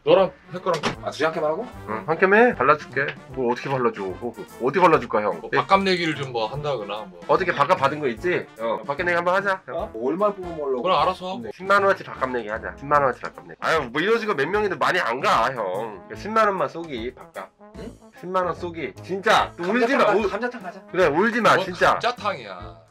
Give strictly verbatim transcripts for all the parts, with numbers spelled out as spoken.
너랑 할 거랑 아 두시 한 캠 하고? 응, 한 캠 해. 발라줄게. 뭘 어떻게 발라줘? 어디 발라줄까 형? 뭐 밥값 내기를 좀 뭐 한다거나 뭐. 어떻게 밥값 받은 거 있지? 어, 밥값 내기 한번 하자. 어? 뭐 얼마 뽑아먹으려고? 네. 그럼 알아서 하고. 십만 원어치 밥값 내기 하자. 십만 원어치 밥값 내기. 아유, 뭐 이런 식으로 몇 명인데 많이 안 가, 형. 십만 원만 쏘기, 밥값. 응? 십만 원 쏘기. 진짜. 또 울지 마. 울... 감자탕 가자. 그래, 울지 마, 뭐 진짜. 감자탕이야.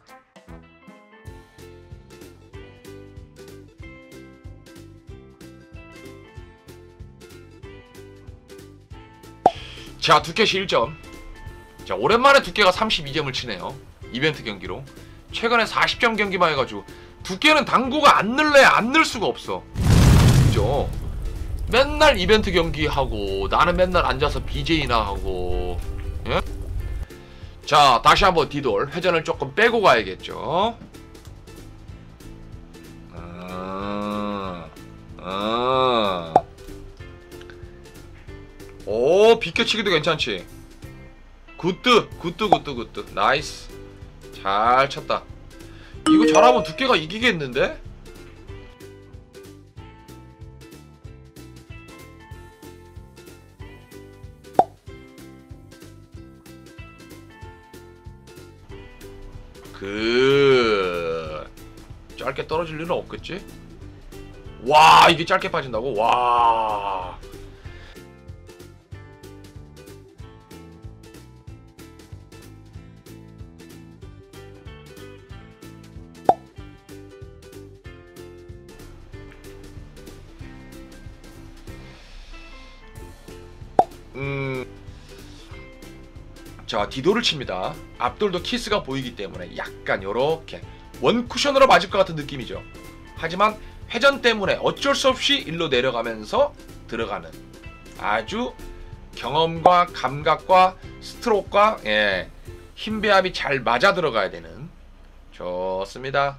자, 두께시 일 점. 자, 오랜만에 두께가 삼십이 점을 치네요. 이벤트 경기로. 최근에 사십 점 경기만 해가지고 두께는 당구가 안 늘래 안 늘 수가 없어. 그죠? 맨날 이벤트 경기하고 나는 맨날 앉아서 비제이나 하고. 예? 자, 다시 한번 디돌. 회전을 조금 빼고 가야겠죠. 아, 아. 오, 비껴치기도 괜찮지. 굿드 굿드 굿드 굿드 나이스. 잘 쳤다. 이거 잘하면 두께가 이기겠는데? 그 짧게 떨어질 일은 없겠지? 와, 이게 짧게 빠진다고? 와. 음... 자, 디도를 칩니다. 앞돌도 키스가 보이기 때문에 약간 요렇게 원쿠션으로 맞을 것 같은 느낌이죠. 하지만 회전 때문에 어쩔 수 없이 일로 내려가면서 들어가는 아주 경험과 감각과 스트로크와 예, 힘 배합이 잘 맞아 들어가야 되는. 좋습니다.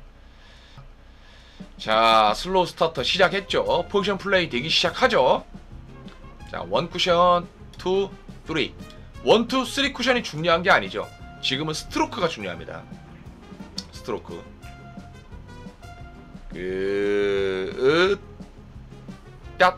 자, 슬로우 스타터 시작했죠. 포지션 플레이 되기 시작하죠. 자, 원 쿠션, 투, 쓰리. 원, 투, 쓰리 쿠션이 중요한 게 아니죠. 지금은 스트로크가 중요합니다. 스트로크. 그, 으, 딱.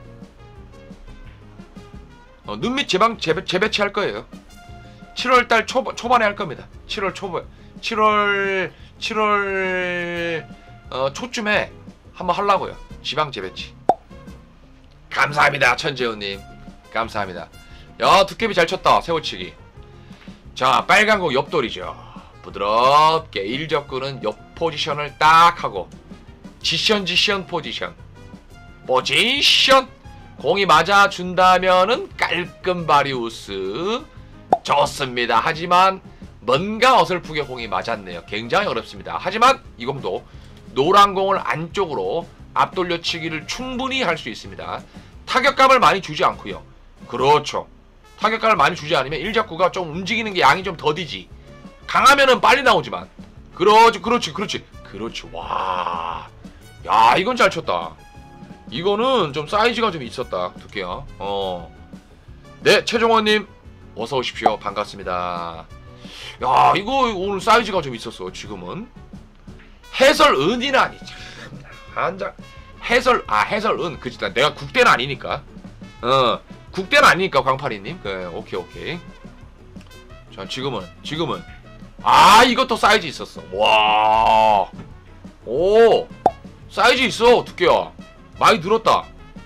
어, 눈밑 제방, 재배, 재배치 할 거예요. 칠월달 초, 초반에 할 겁니다. 칠월 초반. 칠월, 칠월, 어, 초쯤에 한번 하려고요. 지방 재배치. 감사합니다, 천재훈님. 감사합니다. 야, 두께비 잘 쳤다. 세워치기. 자, 빨간 공 옆돌이죠. 부드럽게 일 접근은 옆 포지션을 딱 하고 지션 지션 포지션 포지션 공이 맞아준다면은 깔끔 바리우스. 좋습니다. 하지만 뭔가 어설프게 공이 맞았네요. 굉장히 어렵습니다. 하지만 이 공도 노란 공을 안쪽으로 앞돌려치기를 충분히 할 수 있습니다. 타격감을 많이 주지 않고요. 그렇죠. 타격감을 많이 주지 않으면 일적구가 좀 움직이는 게 양이 좀 더디지. 강하면은 빨리 나오지만. 그렇지, 그렇지, 그렇지. 그렇지. 와. 야, 이건 잘 쳤다. 이거는 좀 사이즈가 좀 있었다. 두께요. 어. 네, 최종원님. 어서 오십시오. 반갑습니다. 야, 이거 오늘 사이즈가 좀 있었어. 지금은. 해설은이는 아니지. 한장. 해설, 아, 해설은. 그치. 내가 국대는 아니니까. 어. 국대는 아니니까, 광팔이님. 그래, 오케이, 오케이. 자, 지금은, 지금은. 아, 이것도 사이즈 있었어. 와. 오. 사이즈 있어, 두께야. 많이 늘었다.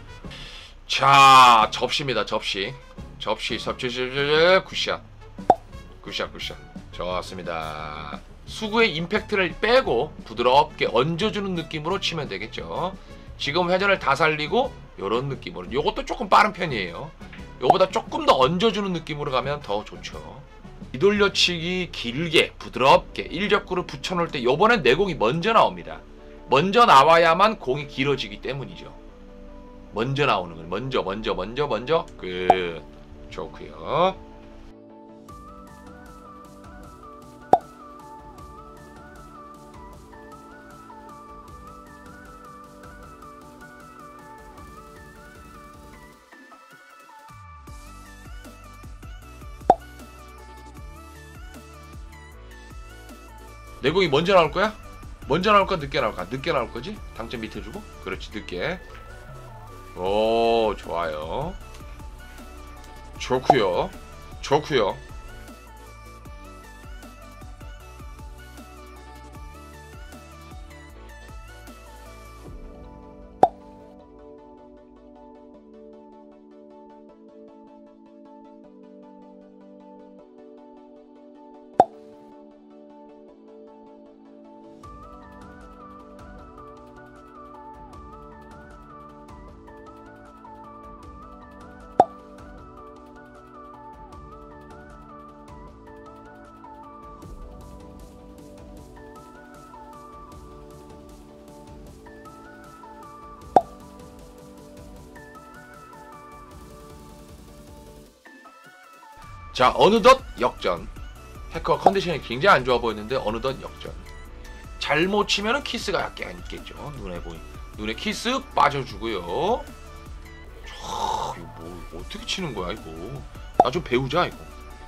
자, 접시입니다, 접시. 접시, 접시, 접시, 굿샷. 굿샷, 굿샷. 좋았습니다. 수구의 임팩트를 빼고 부드럽게 얹어주는 느낌으로 치면 되겠죠. 지금 회전을 다 살리고 요런 느낌으로. 요것도 조금 빠른 편이에요. 요거보다 조금 더 얹어주는 느낌으로 가면 더 좋죠. 뒤돌려치기 길게 부드럽게 일적구를 붙여놓을 때 요번엔 내공이 먼저 나옵니다. 먼저 나와야만 공이 길어지기 때문이죠. 먼저 나오는 건 먼저 먼저 먼저 먼저 그 좋고요. 내공이 먼저 나올 거야? 먼저 나올까 늦게 나올까? 늦게 나올 거지? 당점 밑에 주고. 그렇지, 늦게. 오, 좋아요. 좋구요. 좋구요. 자, 어느덧 역전. 해커 컨디션이 굉장히 안 좋아 보였는데 어느덧 역전. 잘못 치면은 키스가 약간 있겠죠. 눈에 보이. 눈에 키스 빠져주고요. 촤, 이거 뭐 어떻게 치는 거야 이거. 나 좀 배우자 이거.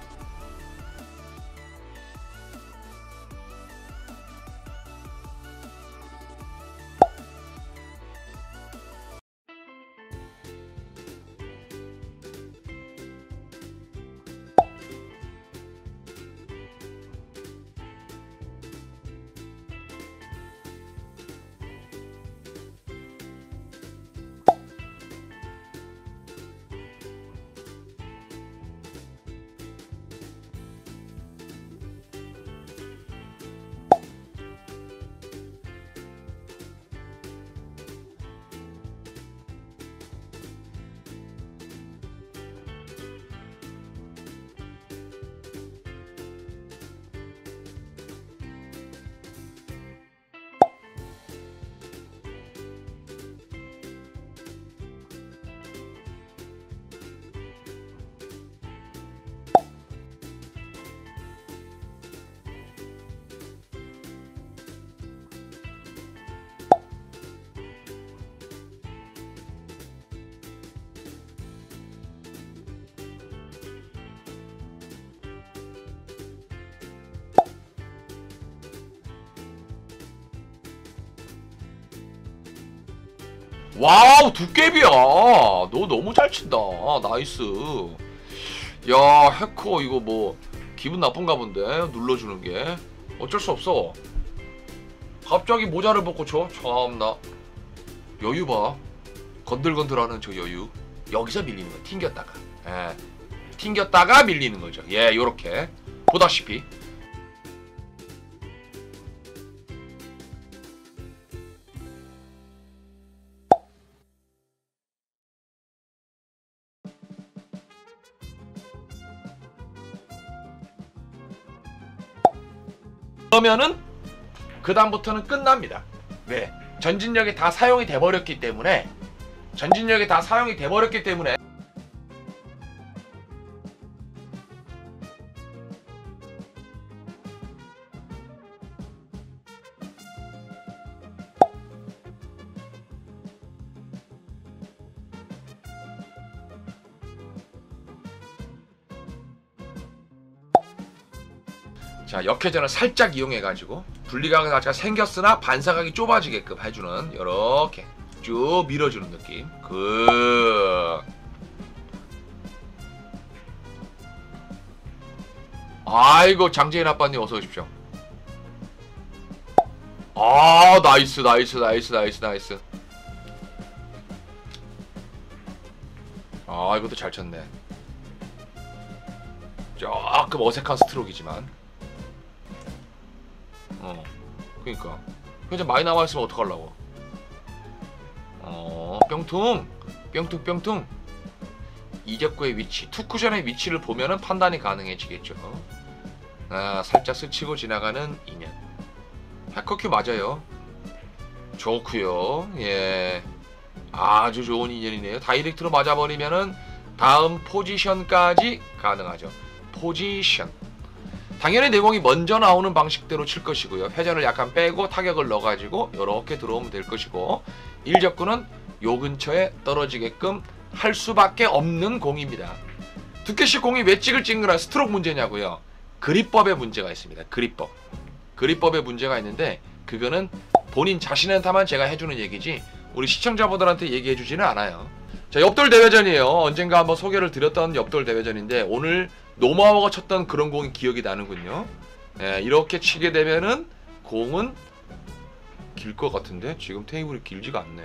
와우, 두께비야. 너 너무 잘 친다. 나이스. 야, 해커 이거 뭐 기분 나쁜가 본데 눌러주는 게. 어쩔 수 없어. 갑자기 모자를 벗고 쳐. 참나. 여유 봐. 건들건들하는 저 여유. 여기서 밀리는 거. 튕겼다가. 예. 튕겼다가 밀리는 거죠. 예, 요렇게. 보다시피. 그러면은 그 다음부터는 끝납니다. 왜? 전진력이 다 사용이 돼버렸기 때문에 전진력이 다 사용이 돼버렸기 때문에 자, 역회전을 살짝 이용해가지고 분리각이 자체가 생겼으나 반사각이 좁아지게끔 해주는 이렇게 쭉 밀어주는 느낌. 그 아이고, 장재인 아빠님 어서 오십시오. 아, 나이스 나이스 나이스 나이스 나이스. 아, 이것도 잘 쳤네. 조금 어색한 스트로크이지만 어, 그니까 그냥 좀 많이 남아있으면 어떡하려고. 어, 뿅퉁 뿅퉁 뿅퉁. 이적구의 위치, 투쿠션의 위치를 보면은 판단이 가능해지겠죠. 아, 살짝 스치고 지나가는 인연. 해커큐 맞아요. 좋구요. 예, 아주 좋은 인연이네요. 다이렉트로 맞아버리면은 다음 포지션까지 가능하죠. 포지션. 당연히 내공이 먼저 나오는 방식대로 칠 것이고요. 회전을 약간 빼고 타격을 넣어가지고 이렇게 들어오면 될 것이고, 일적구는 요 근처에 떨어지게끔 할 수밖에 없는 공입니다. 두께씨 공이 왜 찍을 찍느라 스트로크 문제냐고요? 그립법에 문제가 있습니다. 그립법. 그립법에 문제가 있는데 그거는 본인 자신한테만 제가 해주는 얘기지 우리 시청자분들한테 얘기해주지는 않아요. 자, 엽돌 대회전이에요. 언젠가 한번 소개를 드렸던 엽돌 대회전인데 오늘 노마워가 쳤던 그런 공이 기억이 나는군요. 예, 이렇게 치게 되면은 공은 길 것 같은데 지금 테이블이 길지가 않네.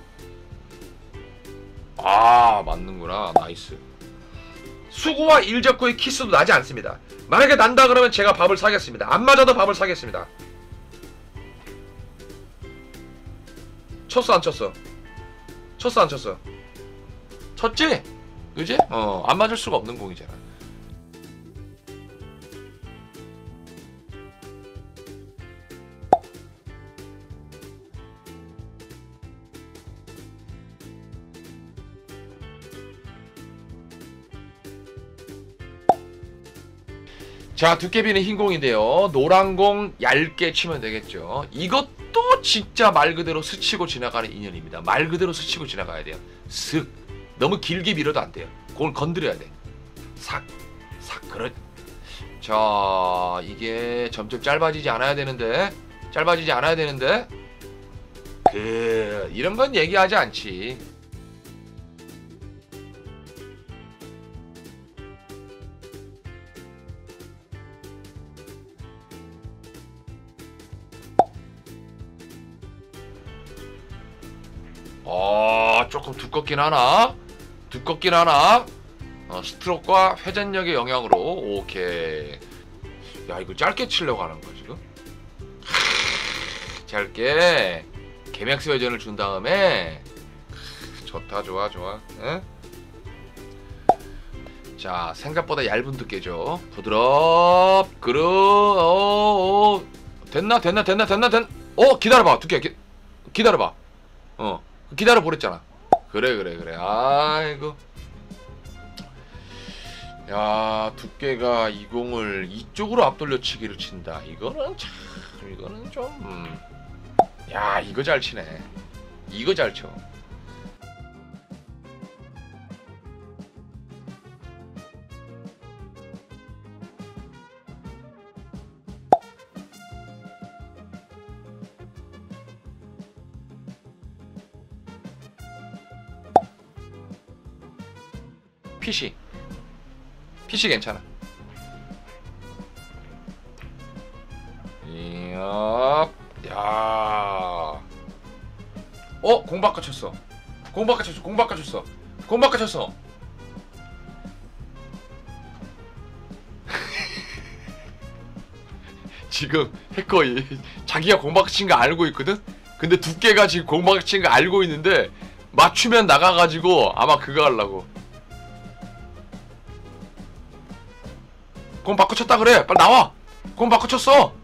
아, 맞는구나. 나이스. 수구와 일적구의 키스도 나지 않습니다. 만약에 난다 그러면 제가 밥을 사겠습니다. 안 맞아도 밥을 사겠습니다. 쳤어 안 쳤어? 쳤어 안 쳤어? 쳤지? 그지? 어, 안 맞을 수가 없는 공이잖아. 자, 두께비는 흰 공인데요. 노란 공 얇게 치면 되겠죠. 이것도 진짜 말 그대로 스치고 지나가는 인연입니다. 말 그대로 스치고 지나가야 돼요. 슥. 너무 길게 밀어도 안 돼요. 공을 건드려야 돼. 삭. 삭. 그렇. 자, 이게 점점 짧아지지 않아야 되는데. 짧아지지 않아야 되는데. 그, 이런 건 얘기하지 않지. 어, 조금 두껍긴 하나? 두껍긴 하나? 어, 스트로크와 회전력의 영향으로. 오케이. 야, 이거 짧게 치려고 하는 거야 지금? 하, 짧게 개맥스 회전을 준 다음에. 하, 좋다, 좋아, 좋아. 에? 자, 생각보다 얇은 두께죠. 부드럽. 그르. 어, 어. 됐나, 됐나, 됐나, 됐나, 됐. 어, 기다려봐. 두께. 기, 기다려봐. 어. 기다려 보랬잖아. 그래 그래 그래. 아이고. 야, 두께가 이 공을 이쪽으로 앞돌려 치기를 친다. 이거는 참, 이거는 좀. 음. 야, 이거 잘 치네. 이거 잘 쳐. 피씨 피씨 괜찮아. 이야, 야, 어, 공 바꿔쳤어. 공 바꿔쳤어. 공 바꿔쳤어. 공 바꿔쳤어. 지금 해커이 자기가 공 바꿔친 거 알고 있거든. 근데 두께가 지금 공 바꿔친 거 알고 있는데 맞추면 나가가지고 아마 그거 하려고. 공 바꿔 쳤다 그래. 빨리 나와. 공 바꿔 쳤어.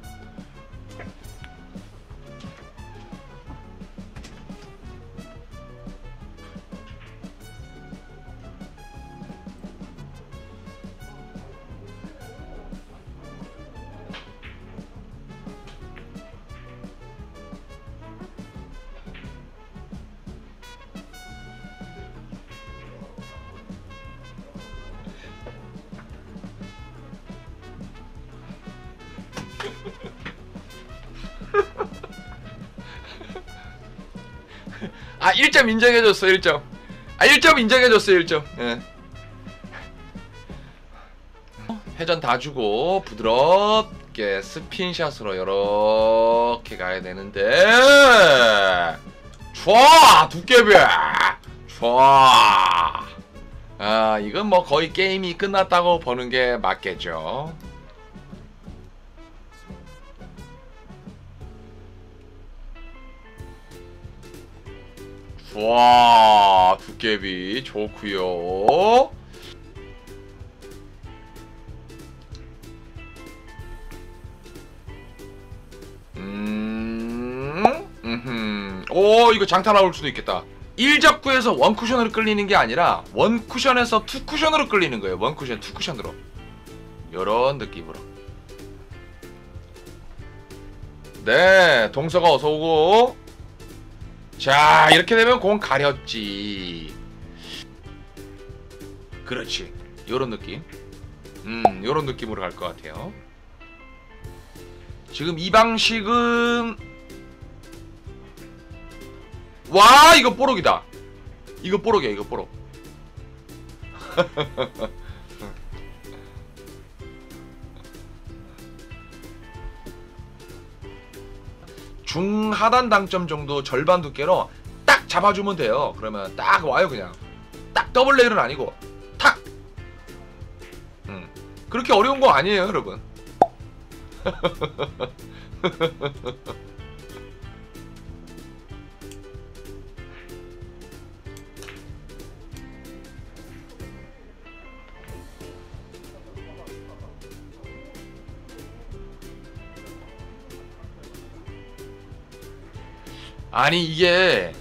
아, 일 점 인정해줬어. 일 점. 아, 일 점 인정해줬어. 일 점. 예. 회전 다 주고 부드럽게 스핀샷으로 이렇게 가야 되는데. 좋아, 두께비. 좋아. 아, 이건 뭐 거의 게임이 끝났다고 보는 게 맞겠죠. 와, 두께비 좋구요. 음, 음, 오, 이거 장타 나올 수도 있겠다. 일적구에서 원쿠션으로 끌리는 게 아니라 원쿠션에서 투쿠션으로 끌리는 거예요. 원쿠션, 투쿠션으로. 요런 느낌으로. 네, 동서가 어서오고. 자, 이렇게 되면 공 가렸지. 그렇지. 요런 느낌. 음, 요런 느낌으로 갈 것 같아요. 지금 이 방식은 와 이거 뽀록이다. 이거 뽀록이야 이거 뽀록. 중하단 당점 정도 절반 두께로 딱 잡아주면 돼요. 그러면 딱 와요 그냥. 딱 더블 레일은 아니고 탁. 음. 그렇게 어려운 거 아니에요 여러분. 아니 이게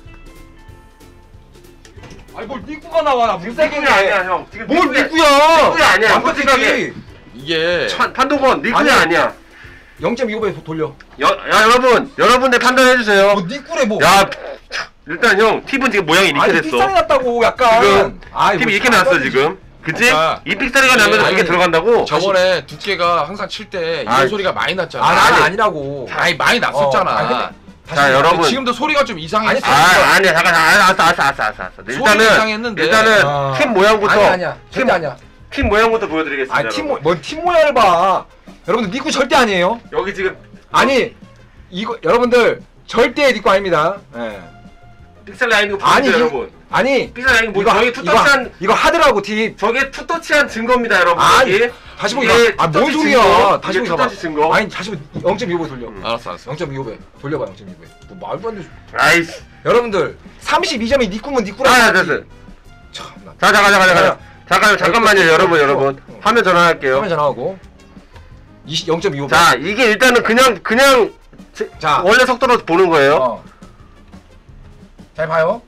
아니 뭘 니꾸가 나와 나 니꾸야 물색이 아니야 형. 지금 뭘 니꾸야. 니꾸야 니꾸야 아니야. 안 솔직하게. 꽂히지 이게 천- 판도건 니꾸야 아니야. 아니야. 영 점 이오 배 돌려 여, 야 여러분 여러분들 판단해주세요. 뭐 니꾸래 뭐 야 일단 형 팁은 지금 모양이 이렇게 아니 됐어. 픽살이 났다고 약간 지금 아이, 팁이 뭐 이렇게 나왔어 상관이지. 지금. 그치? 아, 이 픽셀이가 나면 아니, 이게 들어간다고? 저번에 두께가 항상 칠 때 이런 아, 소리가 많이 났잖아. 아, 아니. 나는 아니라고 아니 많이 났었잖아. 어, 아니, 근데 자 다시 여러분 지금도 소리가 좀 이상했어. 아 아니야 잠깐 알았어 알았어 알았어 알았어 알았어. 일단은 이상했는데. 일단은 아. 팀 모양부터 아니야 아니야 팀, 절대 아니야 팀 모양부터 보여드리겠습니다. 아니 팀 여러분. 뭔팀 모양을 봐 여러분들 니꾸 절대 아니에요 여기 지금 아니 이거 여러분들 절대 니꾸 아닙니다 예. 픽셀 라인 이거 아니, 보세요 이- 여러분. 아니 픽셀 라인 뭐 이거 저게 이거 투터치한 이거 하드라고 팁 저게 투터치한 증거입니다 여러분. 아니, 여기. 다시 보기 이게 아뭔 투터치 소리야 증거, 다시 이게 보기 봐봐 투터치 증거. 아니 다시 보기 영 점 이오 배 돌려 음. 알았어 알았어. 영 점 이오 배 돌려봐 영 점 이오 배 뭐 말도 안돼 아이씨. 여러분들 삼십이 점이 니꾸면 니꾸라 아 됐어. 참나 자 잠깐 잠깐 잠깐 잠깐 잠깐만요 여러분 여러분 어. 화면 전환할게요. 화면 전화하고 영 점 이오 배 자 이게 일단은 그냥 그냥 제- 자. 원래 속도로 보는 거예요. 어. 잘 봐요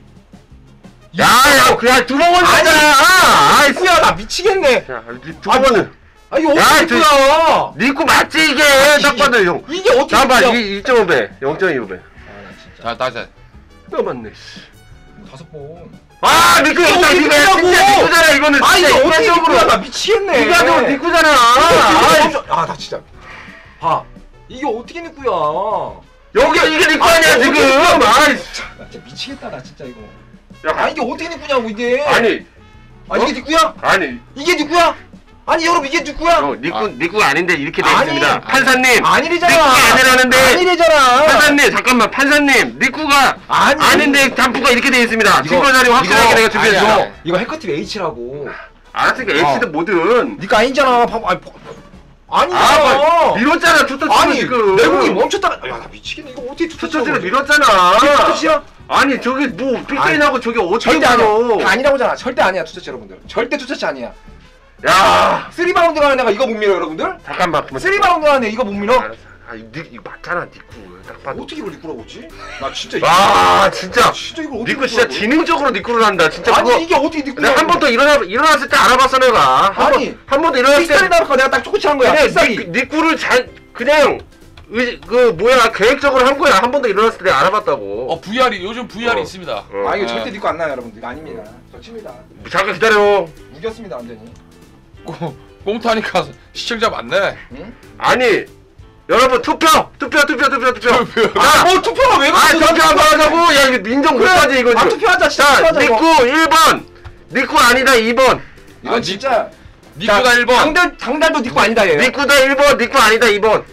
야야 그냥 두 번은 아니, 하잖아. 아이 니꾸야 나 미치겠네 야, 두 번은 아 이거 야, 어떻게 니꾸야 니꾸 맞지 이게 딱 봐도 형. 이게 어떻게 잠깐만 니꾸야 이 이 점 오 배 영 점 이오 배. 아나 진짜 자 다시. 또 맞네. 씨. 다섯 번 아 니꾸 이게 일단 어떻게 니꾸야 니꾸냐고! 진짜 니꾸잖아 이거는. 아 이게 진짜 어떻게 인간적으로. 니꾸야 나 미치겠네 이거 좀 니꾸잖아. 아나 진짜 봐 이게 어떻게 니꾸야 여기 이게 니꾸 아니야 지금. 아이 나 진짜 미치겠다 나 진짜 이거 야, 아 이게 어떻게 니꾸냐고 이게 아니 아 이게 니꾸야? 아니 이게 니꾸야? 아니 여러분 이게 니꾸야? 어, 니꾸 아. 니꾸가 아닌데 이렇게 돼 아니, 있습니다. 아니, 판사님 아니래잖아 니꾸가 아니라는데. 아니래잖아 판사님 잠깐만 판사님 니꾸가 아니 아닌데 담프가 이렇게 돼 있습니다. 이거- 증거 자료 확실하게 이거- 내가 준비했어. 아니야. 이거 해커팁 H라고 알았으니까 H든 어. 뭐든. 니가 아니잖아 봐봐 아니, 봐- 아, 아니잖아 막 밀었잖아 투터치로 아니 지금. 내공이 멈췄다가 야나 미치겠네 이거 어떻게 투터치로 투터치로 밀었잖아. 투터치야? 아니 저기 뭐 픽셀이 나고 저기 어떻게 절대 아니야 밀어. 다 아니라고잖아 절대 아니야 투터치 여러분들 절대 투터치 아니야 야 쓰리 바운드 가는 애가 이거 못 밀어 여러분들 잠깐만. 그만. 쓰리 바운드 가는 애 이거 못 밀어 알았어. 아 니, 이거 맞잖아 니꾸. 딱 봐도. 어떻게 이걸 니꾸라고 했지? 나 진짜 이거- 아 진짜. 진짜 이걸 어떻게 니꾸 진짜 니꾸라고 해? 지능적으로 니꾸를 한다. 진짜 아니 그거. 이게 어떻게 니꾸야 내가 한 번 더 일어나 일어났을 때 알아봤어 내가. 아니, 한 번 더 일어났을 때. 픽셀이 나올까 내가 딱 초코치 한 거야 그냥 픽셀이 니, 니꾸를 잘 그냥 의, 그 뭐야 계획적으로 한 거야. 한 번 더 일어났을 때 내가 알아봤다고. 어 브이알이 요즘 브이알이 어. 있습니다. 어. 아 이거 네. 절대 니꺼 안 나요 여러분들 이거 아닙니다 저 칩니다 잠깐 기다려. 우겼습니다 완전히 꽁- 꽁타니까 시청자 많네. 응? 아니 여러분 투표 투표 투표 투표 투표. 투표. 아, 뭐 투표가 왜 아 그래 투표 한번 하자고. 야 이거 인정 못하지 이거. 아 투표하자 진짜 자 투표하자 이거 니꾸 일 번. 니꾸 아니다 이 번. 이건 아, 진짜 니꾸다 일 번. 당달, 당달도 니꺼 아니다 얘 니꾸다 일 번. 니꾸 아니다 이 번.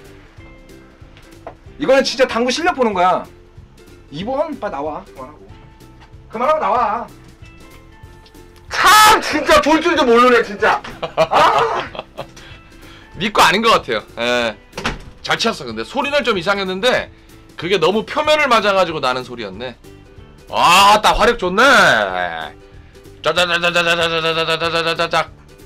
이거는 진짜 당구 실력 보는 거야 이 번 빨리 나와 그만하고 그만하고 나와 참 진짜 볼 줄도 모르네 진짜. 니거 아닌 것 같아요. 예. 잘 쳤어. 근데 소리는 좀 이상했는데 그게 너무 표면을 맞아가지고 나는 소리였네. 아, 딱 화력 좋네. 짜자자자자자자자자자자자자자자.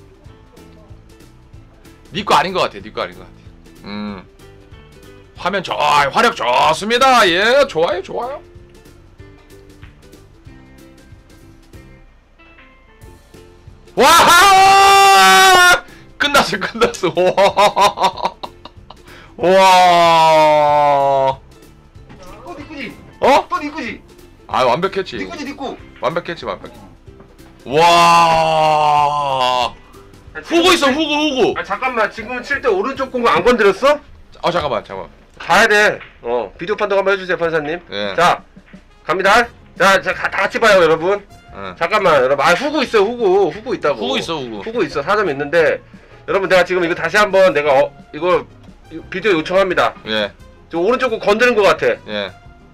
니거 아닌 것 같아. 니거 아닌 것 같아. 음. 화면 좋, 아, 화력 좋습니다. 예, 좋아요, 좋아요. 와! 끝났어, 끝났어. 와. 와. 또 니꾸지 어? 또 니꾸지 아, 완벽했지. 니꾸지 니꾸 완벽했지, 완벽했지. 와. 후구 있어, 후구, 후구. 아 잠깐만 지금 칠 때 오른쪽 공구 안 건드렸어? 아, 잠깐만, 잠깐만. 가야 돼. 어 비디오 판독 한번 해주세요 판사님. 예. 자 갑니다. 자, 자, 다 같이 봐요, 여러분. 응. 잠깐만, 여러분. 아, 후구 있어, 후구. 후구 있다고. 후구 있어 후구. 후구 있어, 사 점 있는데. 여러분, 내가 지금 이거 다시 한번 내가 어, 이거 비디오 요청합니다. 예. 저 오른쪽 거 건드는 것 같아. 예.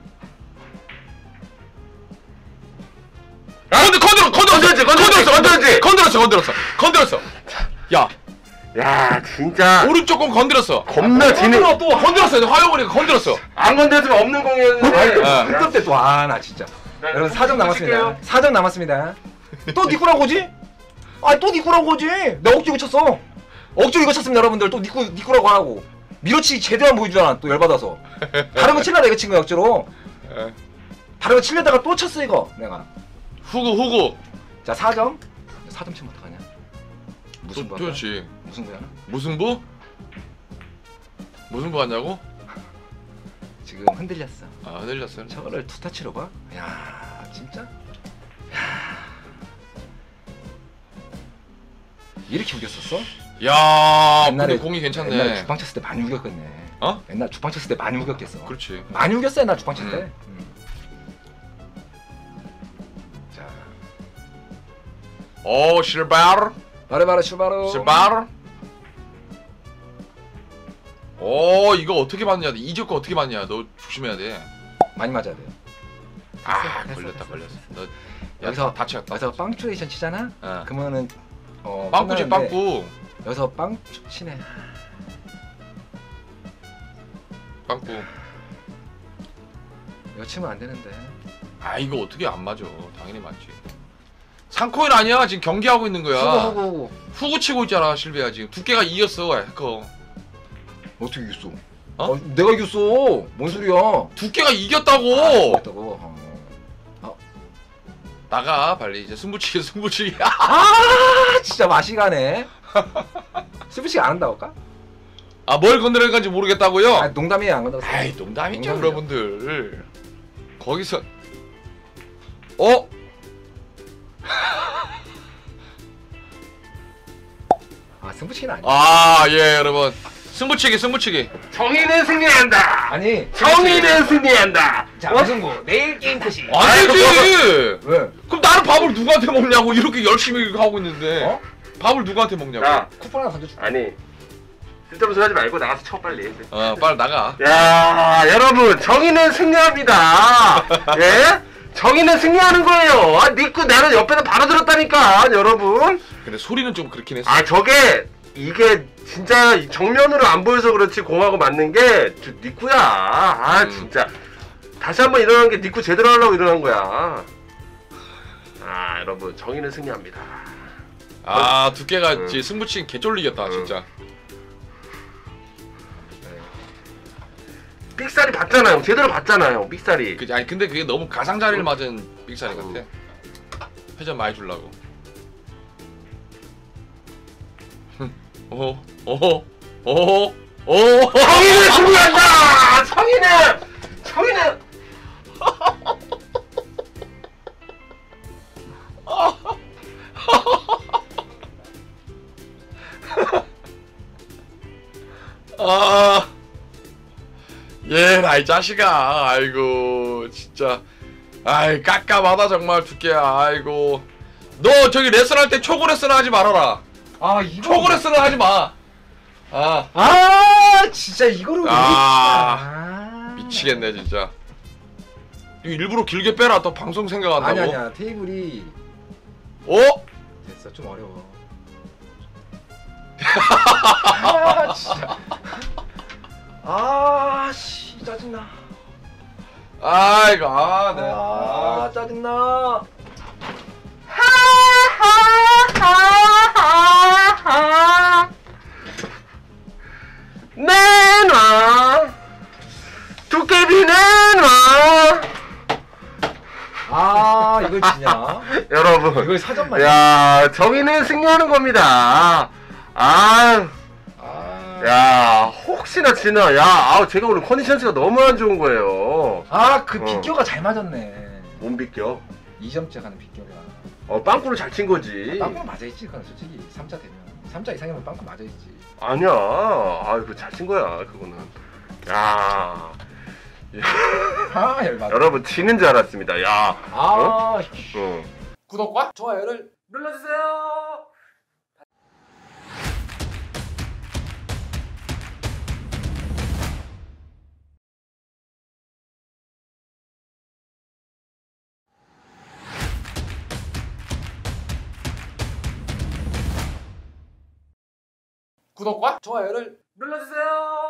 아, 건드 건드려 건드렸어 건드렸지, 건드렸지, 건드렸지. 건드렸어 건드렸어 건드렸어. 야, 야, 진짜. 오른쪽 건 건드렸어. 겁나 지네. 건드려 또. 건드렸어. 화요일에 건드렸어. 안 건드렸으면 없는 공이었는데. 아, 흔들 때또 아 나 진짜. 여러분 사 점 남았습니다. 사 점 남았습니다. 또 니꾸라고 오지? 아또 니꾸라고 오지? 내가 억지로 쳤어. 억지로 이거 쳤습니다 여러분들. 또 니꾸 니꾸라고 하고. 미로치 제대로 보여주잖아. 또 열받아서. 다른 거 칠려다 이거 친 거야 억지로. 예. 다른 거 칠려다가 또 쳤어 이거 내가. 후구 후구. 자 사 점. 사 점 치면 어떡하냐? 무슨 부? 그렇지. 무슨 부야? 무승부? 무승부 하냐고? 지금 흔들렸어. 아, 흔들렸어. 저거를 투타치로 봐? 야 진짜? 야 이렇게 우겼었어? 야, 옛날에 근데 공이 괜찮네. 옛날에 죽방 쳤을 때 많이 우겼겠네. 어? 옛날 죽방 쳤을 때 많이 우겼겠어. 그렇지. 많이 우겼어 옛날 죽방 쳤을 때. 음. 음. 자 오, 실바르. 바로바로 출바로. 실바르. 오, 이거 어떻게 맞냐? 이 조건 어떻게 맞냐? 너 조심해야 돼. 많이 맞아야 돼. 아, 됐어, 걸렸다 됐어, 걸렸어. 너 야, 여기서 다쳤다. 여기서 빵추레이션 치잖아. 어. 그러면은 어 빵꾸지 끝나는데 빵꾸. 여기서 빵 치네. 빵꾸. 이거 치면 안 되는데. 아, 이거 어떻게 안 맞아? 당연히 맞지. 삼코인 아니야. 지금 경기하고 있는 거야. 후구 후구. 후구 치고 있잖아, 실비야 지금. 두께가 이겼어, 해커. 어떻게 이겼어? 어? 어? 내가 이겼어. 뭔 소리야? 두께가 이겼다고. 아, 이겼다고. 어. 나가 빨리 이제 승부치기 승부치기. 아 진짜 맛이 가네. 스부치 안 한다고 할까? 아, 뭘 건드릴 건지 모르겠다고요? 아 농담이에요 안 한다고. 아이, 농담이죠, 농담이죠. 여러분들. 거기서 어? 아 승부치기는 아니야. 아, 예, 여러분. 승부치기 승부치기. 정의는 승리한다. 아니 정의는 승리한다. 자 어? 무승부 내일 게임 끝이. 아니지. 왜? 그럼 나는 밥을 누구한테 먹냐고. 이렇게 열심히 하고 있는데. 어? 밥을 누구한테 먹냐고. 자, 쿠폰 하나 던져줄게. 아니. 쓸데없는 소리 하지 말고 나가서 쳐 빨리. 어, 빨리 나가. 야, 여러분, 정의는 승리합니다. 예? 정의는 승리하는 거예요. 아, 니꾸 나는 옆에서 바로 들었다니까, 여러분. 근데 소리는 좀 그렇긴 했어. 아, 저게 이게 진짜 정면으로 안 보여서 그렇지 공하고 맞는 게 저 니꾸야. 아, 음. 진짜. 다시 한번 일어난 게 니꾸 제대로 하려고 일어난 거야. 아, 여러분, 정의는 승리합니다. 아, 두께가 응. 지 승부치기 개쫄리겠다, 응. 진짜. 삑사리 봤잖아요. 제대로 봤잖아요. 삑사리. 그지? 아니, 근데 그게 너무 가장자리를 맞은 삑사리 같아. 회전 많이 주려고. 오호, 오호, 오호, 오호. 정의는 승리한다! 정의는! 정의는! 아, 얘라 이 자식아. 아이고, 진짜. 아이, 깝깝하다 정말 두께야. 아이고. 너 저기 레슨 할 때 초고 레슨 하지 말아라. 아 이거. 초고 레슨을 하지 마. 아, 아 진짜 이거를 왜 아, 아 미치겠네 진짜. 이거 일부러 길게 빼라. 또 방송 생각한다고. 아니 아니야 테이블이 어? 됐어 좀 어려워. 아 진짜. 아씨 짜증나. 아이고, 아, 네. 아 아, 짜증나. 내놔 도깨비 내놔. 아 이걸 지냐? 여러분, 이걸 사전만. 야, 정의는 승리하는 겁니다. 아, 아. 야, 혹시나 지나. 야, 아, 제가 오늘 컨디션스가 너무 안 좋은 거예요. 아그 어. 비껴가 잘 맞았네. 못 비껴. 이 점째 가는 비껴가. 어, 빵꾸를 잘 친 거지. 빵꾸 맞아있지 그건 솔직히 삼 자 되면 삼 자 이상이면 빵꾸 맞아있지. 아니야. 아, 이거 잘 친 거야, 그거는. 야, 아 열받아. 여러분 지는 줄 알았습니다. 야. 아. 어. 구독과 좋아요를 눌러주세요. 구독과 좋아요를 눌러주세요.